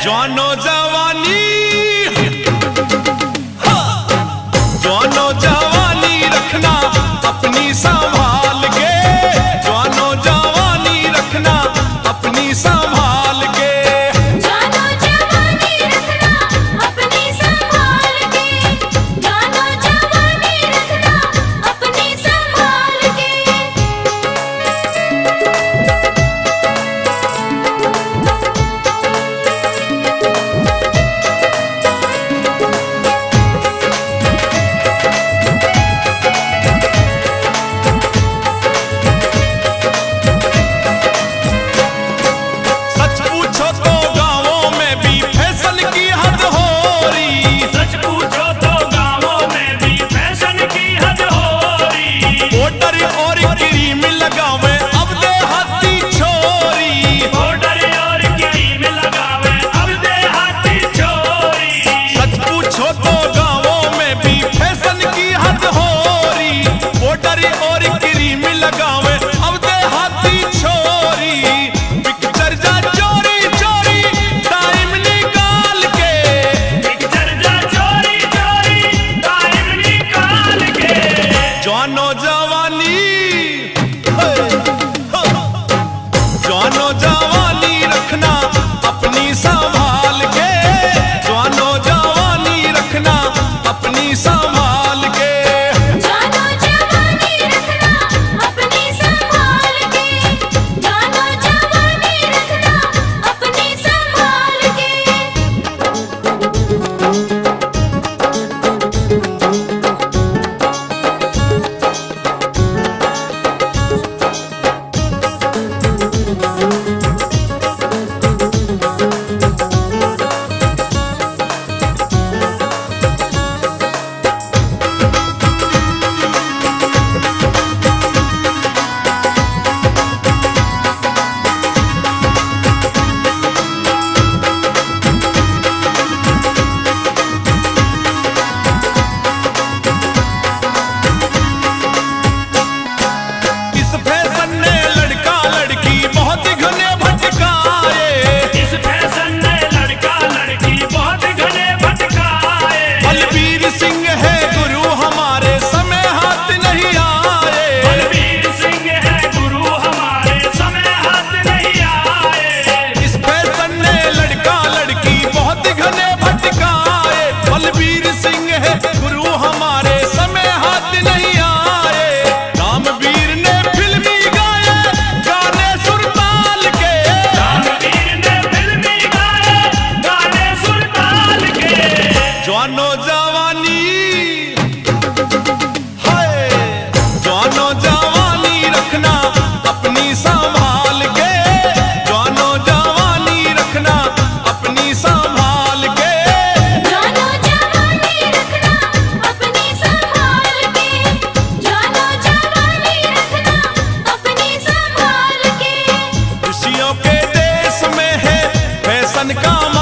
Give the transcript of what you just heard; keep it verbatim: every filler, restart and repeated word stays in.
जवानो जवानी जवानो जवानी रखना अपनी संभाल के, जवानो जवानी रखना अपनी संभाल के, जवानो जवानी रखना अपनी संभाल के, जवानो जवानी रखना अपनी संभाल के। जवानो जवानी जवानो जवानी रखना अपनी संभाल के, जवानो जवानी रखना अपनी संभाल के, जवानो जवानी रखना अपनी संभाल के, जवानो जवानी रखना अपनी संभाल के। जवानो जवानी हाय जवानो जवानी रखना अपनी संभाल के, जवानो जवानी रखना अपनी संभाल के, जवानो जवानी रखना अपनी संभाल के, जवानो जवानी रखना अपनी संभाल के। खुशियों के देश में है फैशन का